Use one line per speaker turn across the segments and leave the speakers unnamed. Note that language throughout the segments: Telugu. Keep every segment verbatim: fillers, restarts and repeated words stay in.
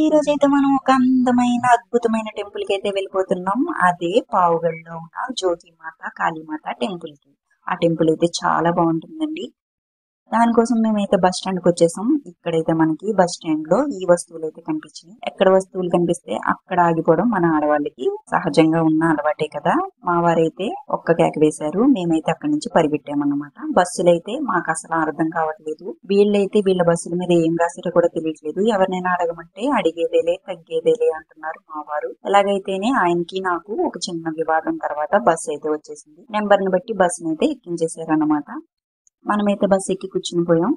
రోజైతే మనం ఒక అందమైన అద్భుతమైన టెంపుల్ కి అయితే వెళ్ళిపోతున్నాం. అదే పావుగఢ్లో ఉన్న జోగిమాత కాళీమాత టెంపుల్ కి. ఆ టెంపుల్ అయితే చాలా బాగుంటుందండి. దానికోసం మేమైతే బస్ స్టాండ్ కి వచ్చేసాం. ఇక్కడైతే మనకి బస్ స్టాండ్ లో ఈ వస్తువులు అయితే కనిపించినాయి. ఎక్కడ వస్తువులు కనిపిస్తే అక్కడ ఆగిపోవడం మన ఆడవాళ్ళకి సహజంగా ఉన్న అలవాటే కదా. మా వారైతే ఒక్క కేక వేశారు. మేమైతే అక్కడి నుంచి పరిగెట్టామన్నమాట. బస్సులు అయితే మాకు అసలు అర్థం కావట్లేదు. వీళ్ళైతే వీళ్ళ బస్సుల మీద ఏం రాసారో కూడా తెలియట్లేదు. ఎవరినైనా అడగమంటే అడిగేదేలే తగ్గేదేలే అంటున్నారు మా వారు. ఎలాగైతేనే ఆయనకి నాకు ఒక చిన్న వివాదం తర్వాత బస్సు అయితే వచ్చేసింది. నెంబర్ ని బట్టి బస్సును అయితే ఎక్కించేశారు అన్నమాట. మనమైతే బస్సు ఎక్కి కూర్చుని పోయాం.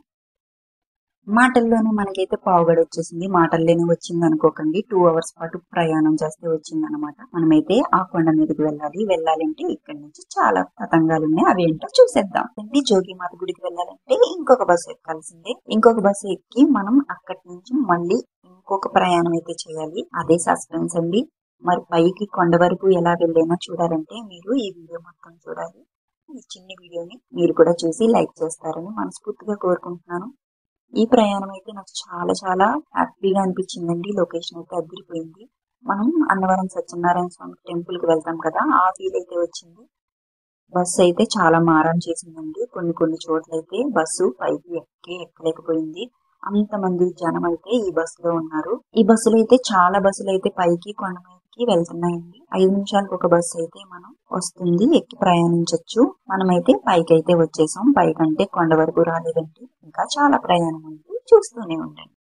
మాటల్లోనే మనకైతే పావుగడ వచ్చేసింది. మాటల్లోనే వచ్చింది అనుకోకండి. టూ అవర్స్ పాటు ప్రయాణం చేస్తే వచ్చింది అనమాట. మనమైతే ఆ కొండ మీదకి వెళ్ళాలి. వెళ్ళాలంటే ఇక్కడ నుంచి చాలా తతంగాలు ఉన్నాయి. అవి ఏంటో చూసేద్దాం. అంటే జోగిమాత గుడికి వెళ్ళాలంటే ఇంకొక బస్సు ఎక్కాల్సిందే. ఇంకొక బస్సు ఎక్కి మనం అక్కడి నుంచి మళ్ళీ ఇంకొక ప్రయాణం అయితే చేయాలి. అదే సస్పెన్స్ అండి. మరి పైకి కొండ వరకు ఎలా వెళ్ళేనో చూడాలంటే మీరు ఈ వీడియో మొత్తం చూడాలి. ఈ చిన్న వీడియోని మీరు కూడా చూసి లైక్ చేస్తారని మనస్ఫూర్తిగా కోరుకుంటున్నాను. ఈ ప్రయాణం అయితే నాకు చాలా చాలా హ్యాపీగా అనిపించిందండి. లొకేషన్ అయితే అదిరిపోయింది. మనం అన్నవరం సత్యనారాయణ స్వామి టెంపుల్ కి వెళ్తాం కదా, ఆ ఫీల్ అయితే వచ్చింది. బస్సు అయితే చాలా మారం చేసిందండి. కొన్ని కొన్ని చోట్ల అయితే బస్సు పైకి ఎక్కి ఎక్కలేకపోయింది. అంతమంది జనం అయితే ఈ బస్సులో ఉన్నారు. ఈ బస్సులో అయితే చాలా బస్సులు అయితే పైకి కొండ మీదకి వెళ్తున్నాయండి. ఐదు నిమిషాలకు ఒక బస్సు అయితే మనం వస్తుంది, ఎక్కి ప్రయాణించవచ్చు. మనమైతే పైకి అయితే వచ్చేసాం. పైకంటే కొండ వరకు రాలేదండి. ఇంకా చాలా ప్రయాణం ఉంది, చూస్తూనే ఉండండి.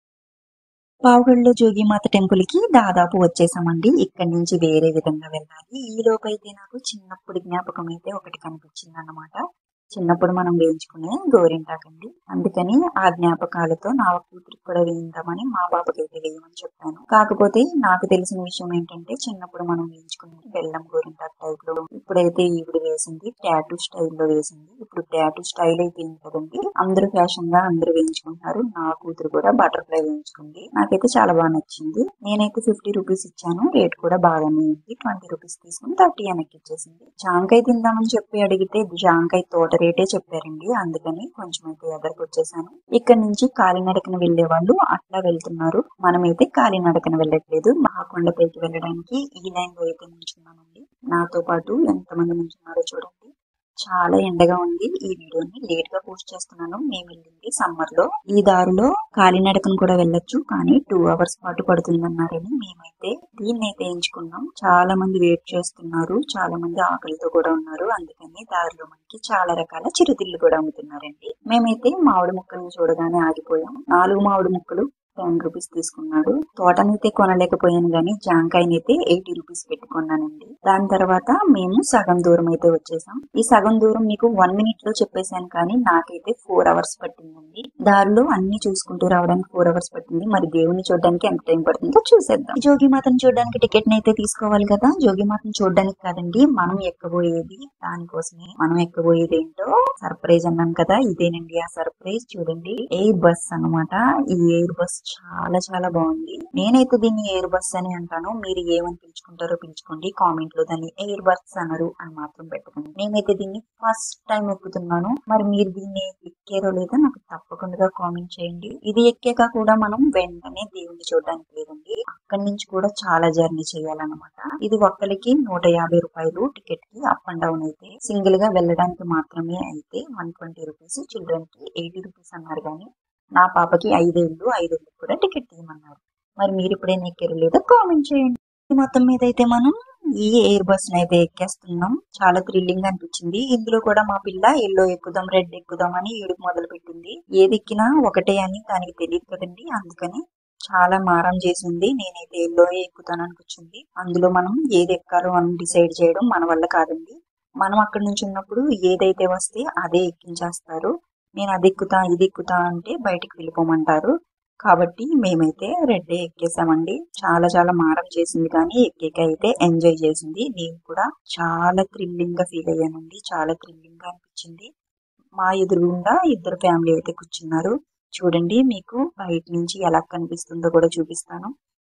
పావుగఢ్లో జోగిమాత టెంపుల్ కి దాదాపు వచ్చేసామండి. ఇక్కడి నుంచి వేరే విధంగా వెళ్ళాలి. ఈ లోపు అయితే నాకు చిన్నప్పుడు జ్ఞాపకం అయితే ఒకటి కనిపించింది అన్నమాట. చిన్నప్పుడు మనం వేయించుకునే గోరింటాకండి. అందుకని ఆ జ్ఞాపకాలతో నా కూతురికి కూడా వేయిందామని మా బాబుకైతే వేయమని చెప్పాను. కాకపోతే నాకు తెలిసిన విషయం ఏంటంటే చిన్నప్పుడు మనం వేయించుకునే బెల్లం గోరింటాకు టైప్ లో, ఇప్పుడైతే ఈవిడ వేసింది టాటూ స్టైల్లో వేసింది. ఇప్పుడు టాటూ స్టైల్ అయిపోయింది కదండి. అందరూ ఫ్యాషన్ గా అందరూ వేయించుకుంటున్నారు. నా కూతురు కూడా బటర్ఫ్లై వేయించుకుంది. నాకైతే చాలా బాగా నచ్చింది. నేనైతే ఫిఫ్టీ రూపీస్ ఇచ్చాను. రేట్ కూడా బాగానే ఉంది. ట్వంటీ రూపీస్ తీసుకుని థర్టీ వెనక్కి ఇచ్చేసింది. జాంకాయ తిందామని చెప్పి అడిగితే జాంకాయ తోట రేటే చెప్పారండి. అందుకని కొంచెం అయితే ఎదరికి వచ్చేసాను. ఇక్కడ నుంచి కాలినడకన వెళ్లే వాళ్ళు అట్లా వెళ్తున్నారు. మనమైతే కాలినడకన వెళ్ళట్లేదు. ఆ కొండపైకి వెళ్ళడానికి ఈ లైన్ లో అయితే నిల్చున్నానండి. నాతో పాటు ఎంతమంది నిల్చున్నారో చూడండి. చాలా ఎండగా ఉంది. ఈ వీడియోని లేట్ గా పోస్ట్ చేస్తున్నాను. మేము వెళ్ళింది సమ్మర్ లో. ఈ దారిలో కాలినడకను కూడా వెళ్ళొచ్చు, కానీ టూ అవర్స్ పాటు పడుతుందన్నారని మేమైతే దీన్ని అయితే ఎంచుకున్నాం. చాలా మంది వెయిట్ చేస్తున్నారు. చాలా మంది ఆకలితో కూడా ఉన్నారు. అందుకని దారిలో మనకి చాలా రకాల చిరుతిళ్ళు కూడా అమ్ముతున్నారండి. మేమైతే మామిడి ముక్కల్ని చూడగానే ఆగిపోయాం. నాలుగు మామిడి ముక్కలు టెన్ రూపీస్ తీసుకున్నాడు. తోటనైతే కొనలేకపోయాను గానీ జాంకాయనైతే ఎయిటీ రూపీస్ పెట్టుకున్నానండి. దాని తర్వాత మేము సగం దూరం అయితే వచ్చేసాం. ఈ సగం దూరం మీకు వన్ మినిట్ లో చెప్పేశాను, కానీ నాకైతే ఫోర్ అవర్స్ పట్టిందండి. దారిలో అన్ని చూసుకుంటూ రావడానికి ఫోర్ అవర్స్ పట్టింది. మరి దేవుని చూడడానికి ఎంత టైం పడుతుందో చూసేద్దాం. జోగిమాతను చూడడానికి టికెట్ అయితే తీసుకోవాలి కదా. జోగిమాతను చూడడానికి కాదండి, మనం ఎక్కబోయేది దానికోసమే. మనం ఎక్కబోయేది ఏంటో సర్ప్రైజ్ అన్నాం కదా, ఇదేనండి ఆ సర్ప్రైజ్. చూడండి, ఎయిర్ బస్ అన్నమాట. ఈ ఎయిర్ బస్ చాలా చాలా బాగుంది. నేనైతే దీన్ని ఎయిర్ బస్ అని అంటాను. మీరు ఏమని పిలుచుకుంటారో పిలుచుకోండి. కామెంట్ లో దాన్ని ఎయిర్ బస్ అన్నారు అని మాత్రం పెట్టుకోండి. నేనైతే దీన్ని ఫస్ట్ టైం ఎక్కుతున్నాను. మరి మీరు దీన్ని ఎక్కారో లేదో నాకు తప్పకుండా కామెంట్ చేయండి. ఇది ఎక్కాక కూడా మనం వెంటనే దేవుణ్ణి చూడడానికి లేదండి, అక్కడి నుంచి కూడా చాలా జర్నీ చేయాలన్నమాట. ఇది ఒక్కరికి నూట యాభై రూపాయలు టికెట్ కి. అప్ అండ్ డౌన్ అయితే సింగిల్ గా వెళ్ళడానికి మాత్రమే అయితే వన్ ట్వంటీ రూపీస్. చిల్డ్రన్ కి ఎయిటీ రూపీస్ అన్నారు, కానీ నా పాపకి ఐదేళ్ళు ఐదేళ్ళు కూడా టికెట్ తీయమన్నారు. మరి మీరు ఎప్పుడైనా ఎక్కారో లేదో కామెంట్ చేయండి. మొత్తం మీద అయితే మనం ఈ ఎయిర్ బస్ అయితే ఎక్కేస్తున్నాం. చాలా థ్రిల్లింగ్ అనిపించింది. ఇందులో కూడా మా పిల్ల ఎల్లో ఎక్కుదాం రెడ్ ఎక్కుదాం అని ఏడుపు మొదలు పెట్టింది. ఏది ఎక్కినా ఒకటే అని దానికి తెలియదు కదండి. అందుకని చాలా మారం చేసింది. నేనైతే ఎల్లో ఎక్కుతాను అనిపించింది. అందులో మనం ఏది ఎక్కాలో అని డిసైడ్ చేయడం మన వల్ల కాదండి. మనం అక్కడి నుంచి ఉన్నప్పుడు ఏదైతే వస్తే అదే ఎక్కించేస్తారు. నేను అది ఎక్కుతా ఇది ఎక్కుతా అంటే బయటికి వెళ్ళిపోమంటారు. కాబట్టి మేమైతే రెడ్ ఎక్కేసామండి. చాలా చాలా మారం చేసింది, కానీ ఎక్కేక అయితే ఎంజాయ్ చేసింది. నేను కూడా చాలా థ్రిల్లింగ్ గా ఫీల్ అయ్యానండి. చాలా థ్రిల్లింగ్ గా అనిపించింది. మా ఎదురుగుండా ఇద్దరు ఫ్యామిలీ అయితే కూర్చున్నారు. చూడండి, మీకు బయట నుంచి ఎలా కనిపిస్తుందో కూడా చూపిస్తాను.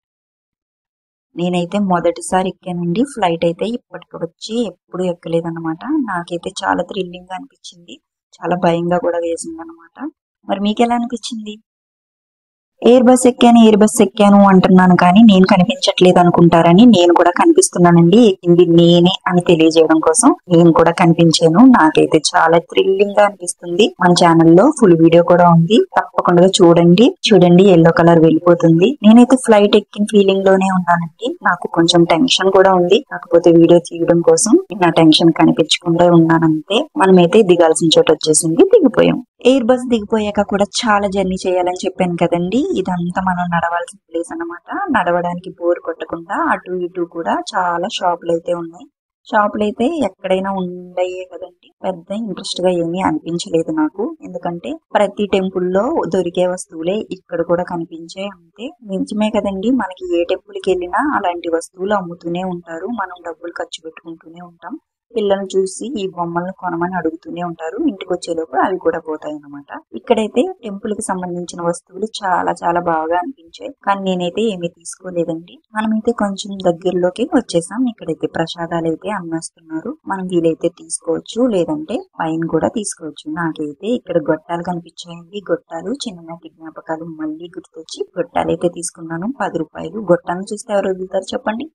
నేనైతే మొదటిసారి ఎక్కానండి. ఫ్లైట్ అయితే ఇప్పటికి వచ్చి ఎప్పుడు ఎక్కలేదన్నమాట. నాకైతే చాలా థ్రిల్లింగ్ గా అనిపించింది. చాలా భయంగా కూడా వేసింది అనమాట. మరి మీకు ఎలా అనిపించింది? ఎయిర్ బస్ ఎక్కాను ఎయిర్ బస్ ఎక్కాను అంటున్నాను కానీ నేను కనిపించట్లేదు అనుకుంటారని నేను కూడా కనిపిస్తున్నానండి. ఎక్కింది నేనే అని తెలియజేయడం కోసం నేను కూడా కనిపించాను. నాకైతే చాలా థ్రిల్లింగ్ గా అనిపిస్తుంది. మన ఛానల్లో ఫుల్ వీడియో కూడా ఉంది, తప్పకుండా చూడండి. చూడండి ఎల్లో కలర్ వెళ్ళిపోతుంది. నేనైతే ఫ్లైట్ ఎక్కిన ఫీలింగ్ లోనే ఉన్నానండి. నాకు కొంచెం టెన్షన్ కూడా ఉంది, కాకపోతే వీడియో తీయడం కోసం నా టెన్షన్ కనిపించకుండా ఉన్నానంతే. మనమైతే దిగాల్సిన చోట వచ్చేసింది, దిగిపోయాం. ఎయిర్ బస్ దిగిపోయాక కూడా చాలా జర్నీ చేయాలని చెప్పాను కదండి. ఇదంతా మనం నడవాల్సిన ప్లేస్ అన్నమాట. నడవడానికి బోర్ కొట్టకుండా అటు ఇటు కూడా చాలా షాపులు అయితే ఉన్నాయి. షాపులు అయితే ఎక్కడైనా ఉండయే కదండి. పెద్ద ఇంట్రెస్ట్ గా ఏమీ అనిపించలేదు నాకు, ఎందుకంటే ప్రతి టెంపుల్లో దొరికే వస్తువులే ఇక్కడ కూడా కనిపించే అంతే. నిజమే కదండి, మనకి ఏ టెంపుల్ కి వెళ్ళినా అలాంటి వస్తువులు అమ్ముతూనే ఉంటారు. మనం డబ్బులు ఖర్చు పెట్టుకుంటూనే ఉంటాం. పిల్లల్ని చూసి ఈ బొమ్మలను కొనమని అడుగుతూనే ఉంటారు. ఇంటికి వచ్చేలోపు అవి కూడా పోతాయి అన్నమాట. ఇక్కడైతే టెంపుల్ కి సంబంధించిన వస్తువులు చాలా చాలా బాగా అనిపించాయి, కానీ నేనైతే ఏమీ తీసుకోలేదండి. మనమైతే కొంచెం దగ్గరలోకి వచ్చేసాం. ఇక్కడైతే ప్రసాదాలు అయితే అమ్మేస్తున్నారు. మనం వీలైతే తీసుకోవచ్చు, లేదంటే పైన కూడా తీసుకోవచ్చు. నాకైతే ఇక్కడ గొట్టాలు కనిపించాయండి. గొట్టాలు చిన్ననాటి జ్ఞాపకాలు మళ్ళీ గుర్తొచ్చి గొట్టాలు అయితే తీసుకున్నాను. పది రూపాయలు. గొట్టాలను చూస్తే ఎవరు వదులుతారు చెప్పండి.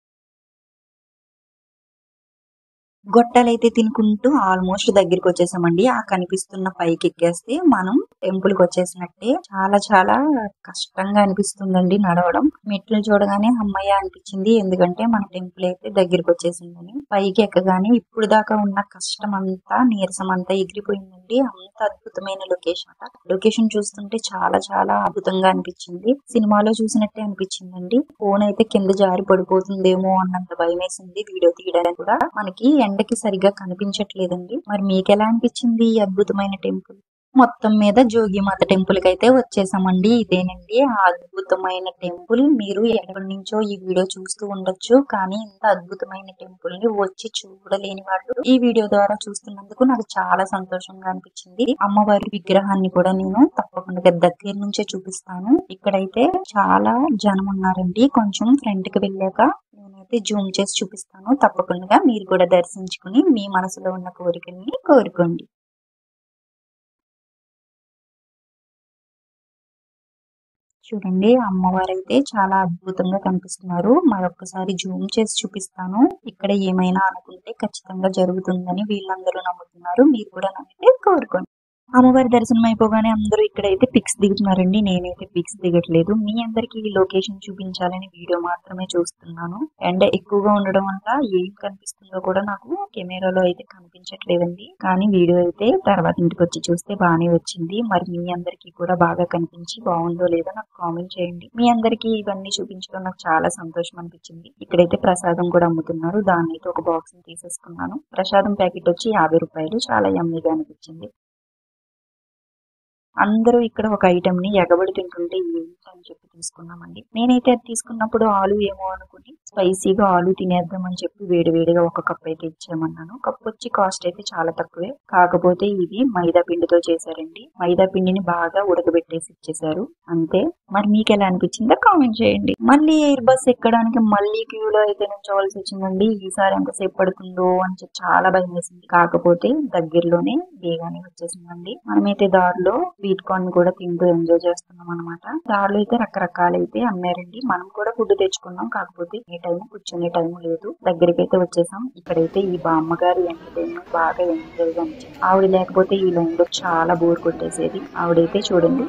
గొట్టాలైతే తినుకుంటూ ఆల్మోస్ట్ దగ్గరికి వచ్చేసామండి. ఆ కనిపిస్తున్న పైకి ఎక్కేస్తే మనం టెంపుల్ కి వచ్చేసినట్టే. చాలా చాలా కష్టంగా అనిపిస్తుందండి నడవడం. మెట్లు చూడగానే అమ్మయ్య అనిపించింది, ఎందుకంటే మన టెంపుల్ అయితే దగ్గరికి వచ్చేసిందని. పైకి ఎక్కగానే ఇప్పుడు దాకా ఉన్న కష్టం అంతా, నీరసం అంతా ఎగిరిపోయిందండి. అంత అద్భుతమైన లొకేషన్ అట. లొకేషన్ చూస్తుంటే చాలా చాలా అద్భుతంగా అనిపించింది. సినిమాలో చూసినట్టే అనిపించిందండి. ఫోన్ అయితే కింద జారి పడిపోతుందేమో అన్నంత భయం వేసింది వీడియో తీయడానికి కూడా. మనకి ఎండకి సరిగా కనిపించట్లేదండి. మరి మీకు ఎలా అనిపించింది ఈ అద్భుతమైన టెంపుల్? మొత్తం మీద జోగిమాత టెంపుల్ కి అయితే వచ్చేసామండి. ఇదేనండి ఆ అద్భుతమైన టెంపుల్. మీరు ఎక్కడి నుంచో ఈ వీడియో చూస్తూ ఉండొచ్చు, కానీ ఇంత అద్భుతమైన టెంపుల్ ని వచ్చి చూడలేని వాళ్ళు ఈ వీడియో ద్వారా చూస్తున్నందుకు నాకు చాలా సంతోషంగా అనిపించింది. అమ్మవారి విగ్రహాన్ని కూడా నేను తప్పకుండా దగ్గర నుంచే చూపిస్తాను. ఇక్కడైతే చాలా జనం ఉన్నారండి. కొంచెం ఫ్రంట్ కి వెళ్ళాక నేనైతే జూమ్ చేసి చూపిస్తాను. తప్పకుండా మీరు కూడా దర్శించుకుని మీ మనసులో ఉన్న కోరికల్ని కోరుకోండి. చూడండి అమ్మవారు అయితే చాలా అద్భుతంగా కనిపిస్తున్నారు. మరొకసారి జూమ్ చేసి చూపిస్తాను. ఇక్కడ ఏమైనా అనుకుంటే ఖచ్చితంగా జరుగుతుందని వీళ్ళందరూ నమ్ముతున్నారు. మీరు కూడా నమ్మితే కోరుకోండి. అమ్మవారి దర్శనం అయిపోగానే అందరూ ఇక్కడైతే పిక్స్ దిగుతున్నారండి. నేనైతే పిక్స్ దిగట్లేదు. మీ అందరికి ఈ లొకేషన్ చూపించాలని వీడియో మాత్రమే చూస్తున్నాను. ఎండ ఎక్కువగా ఉండడం వల్ల ఏం కనిపిస్తుందో కూడా నాకు కెమెరాలో అయితే కనిపించట్లేదండి. కానీ వీడియో అయితే తర్వాత ఇంటికి వచ్చి చూస్తే బాగానే వచ్చింది. మరి మీ అందరికి కూడా బాగా కనిపించి బాగుందో లేదో నాకు కామెంట్ చేయండి. మీ అందరికి ఇవన్నీ చూపించడం నాకు చాలా సంతోషం అనిపించింది. ఇక్కడైతే ప్రసాదం కూడా అమ్ముతున్నారు. దాన్ని అయితే ఒక బాక్స్ తీసేసుకున్నాను. ప్రసాదం ప్యాకెట్ వచ్చి యాభై రూపాయలు. చాలా యమ్మీగా అనిపించింది. అందరూ ఇక్కడ ఒక ఐటమ్ ని ఎగబడి తింటుంటే ఏంటి అని చెప్పి తీసుకున్నామండి. నేనైతే అది తీసుకున్నప్పుడు ఆలు ఏమో అనుకుని స్పైసీగా ఆలు తినేద్దామని చెప్పి వేడి వేడిగా ఒక కప్ అయితే ఇచ్చేయమన్నాను. కప్ వచ్చి కాస్ట్ అయితే చాలా తక్కువే, కాకపోతే ఇది మైదా పిండితో చేశారండి. మైదా పిండిని బాగా ఉడకబెట్టేసి ఇచ్చేసారు అంతే. మరి మీకు ఎలా అనిపించిందో కామెంట్ చేయండి. మళ్ళీ ఎయిర్ బస్ ఎక్కడానికి మళ్ళీ క్యూలో అయితే నుంచోవాల్సి వచ్చిందండి. ఈసారి ఎంతసేపు పడుతుందో అని చెప్పి చాలా భయం వేసింది. కాకపోతే దగ్గరలోనే వేగానే వచ్చేసిందండి. మనమైతే దారిలో స్వీట్ కార్న్ కూడా తింటూ ఎంజాయ్ చేస్తున్నాం అనమాట. దారిలో అయితే రకరకాలైతే అమ్మారండి. మనం కూడా ఫుడ్ తెచ్చుకున్నాం, కాకపోతే ఏ టైం కూర్చునే టైం లేదు. దగ్గరికి అయితే వచ్చేసాం. ఇక్కడైతే ఈ బామ్మగారి ఎంటర్టైన్మెంట్ బాగా ఎంజాయ్ గా అనిపించింది. ఆవిడ లేకపోతే ఈ లైన్ లో చాలా బోర్ కొట్టేసేది. ఆవిడైతే చూడండి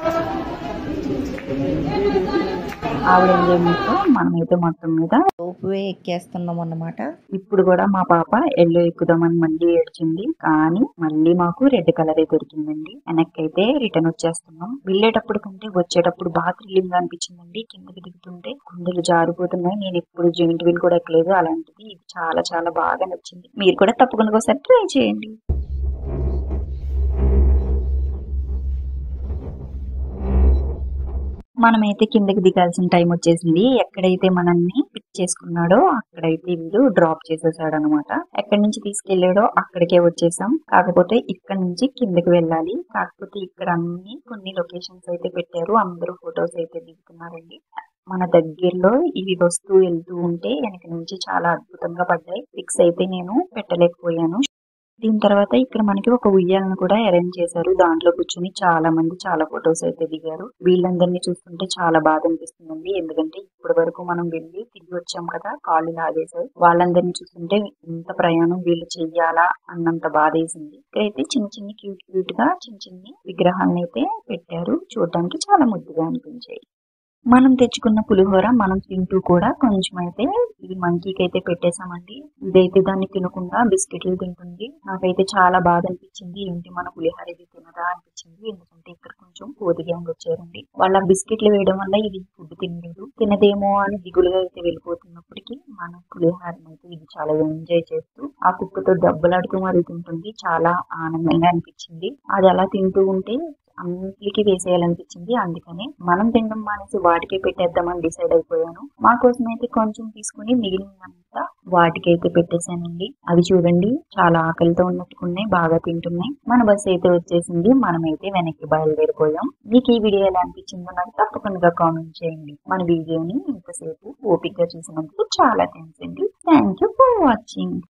ఆవిడ ఎంజాయ్మెంట్ తో మనమైతే మొత్తం మీద రోప్వే ఎక్కేస్తున్నాం అన్నమాట. ఇప్పుడు కూడా మా పాప ఎల్లో ఎక్కుదామని మళ్ళీ ఏడ్చింది, కానీ మళ్ళీ మాకు రెడ్ కలరే దొరికిందండి. వెనక్కి అయితే రిటర్న్ వచ్చేస్తున్నాం. వెళ్ళేటప్పుడు కంటే వచ్చేటప్పుడు బాగా థ్రిల్లింగ్ గా అనిపించిందండి. కిందకి దిగుతుంటే గుండెలు జారిపోతున్నాయి. నేను ఎప్పుడు జాయింట్ వీల్ కూడా ఎక్కలేదు, అలాంటిది ఇది చాలా చాలా బాగా నచ్చింది. మీరు కూడా తప్పకుండా ఒకసారి ట్రై చేయండి. మనమైతే కిందకి దిగాల్సిన టైం వచ్చేసింది. ఎక్కడైతే మనల్ని పిక్ చేసుకున్నాడో అక్కడైతే వీడు డ్రాప్ చేసేసాడు అనమాట. ఎక్కడి నుంచి తీసుకెళ్లాడో అక్కడికే వచ్చేసాం. కాకపోతే ఇక్కడ నుంచి కిందకి వెళ్ళాలి. కాకపోతే ఇక్కడ అన్ని కొన్ని లొకేషన్స్ అయితే పెట్టారు. అందరూ ఫొటోస్ అయితే దిగుతున్నారండి. మన దగ్గరలో ఇవి వస్తూ వెళ్తూ ఉంటే వెనక నుంచి చాలా అద్భుతంగా పడ్డాయి. పిక్స్ అయితే నేను పెట్టలేకపోయాను. దీని తర్వాత ఇక్కడ మనకి ఒక ఉయ్యాలను కూడా అరేంజ్ చేశారు. దాంట్లో కూర్చొని చాలా మంది చాలా ఫొటోస్ అయితే దిగారు. వీళ్ళందరినీ చూస్తుంటే చాలా బాధ అనిపిస్తుందండి. ఎందుకంటే ఇప్పటి వరకు మనం వెళ్ళి తిరిగి వచ్చాం కదా, కాళ్ళు లాగేశారు. వాళ్ళందరినీ చూస్తుంటే ఇంత ప్రయాణం వీళ్ళు చెయ్యాలా అన్నంత బాధ వేసింది. ఇక్కడైతే చిన్న చిన్న క్యూట్ క్యూట్ గా చిన్న చిన్న విగ్రహాలను అయితే పెట్టారు. చూడడానికి చాలా ముద్దుగా అనిపించాయి. మనం తెచ్చుకున్న పులిహోర మనం తింటూ కూడా కొంచెం అయితే ఈ మంకీకి అయితే పెట్టేశామండి. ఇదైతే దాన్ని తినకుండా బిస్కెట్లు తింటుంది. నాకైతే చాలా బాధ అనిపించింది. ఏంటి మన పులిహోర ఇది తినదా అనిపించింది. ఎందుకంటే ఇక్కడ కొంచెం కోతి గ్యాంగ్ వచ్చారండి. వాళ్ళ బిస్కెట్లు వేయడం వల్ల ఇది ఫుడ్ తినలేదు. తినదేమో అని దిగులుగా అయితే వెళ్ళిపోతున్నప్పటికీ మన పులిహోరని అయితే ఇది చాలా ఎంజాయ్ చేస్తూ ఆ కుక్కతో దెబ్బలాడుతూ మరి తింటుంది. చాలా ఆనందంగా అనిపించింది. అది అలా తింటూ ఉంటే అన్నిటికీ వేసేయాలనిపించింది. అందుకని మనం తినడం మానేసి వాటికే పెట్టేద్దామని డిసైడ్ అయిపోయాను. మా కోసం అయితే కొంచెం తీసుకుని మిగిలినంతా వాటికైతే పెట్టేశానండి. అవి చూడండి చాలా ఆకలితో ఉన్నట్టుకున్నాయి, బాగా తింటున్నాయి. మన బస్సు అయితే వచ్చేసింది. మనమైతే వెనక్కి బయలుదేరిపోయాం. మీకు ఈ వీడియో ఎలా అనిపించిందో నాకు తప్పకుండా కామెంట్ చేయండి. మన వీడియోని ఇంతసేపు ఓపికగా చూసినందుకు చాలా థ్యాంక్స్ అండి. Thank you for watching.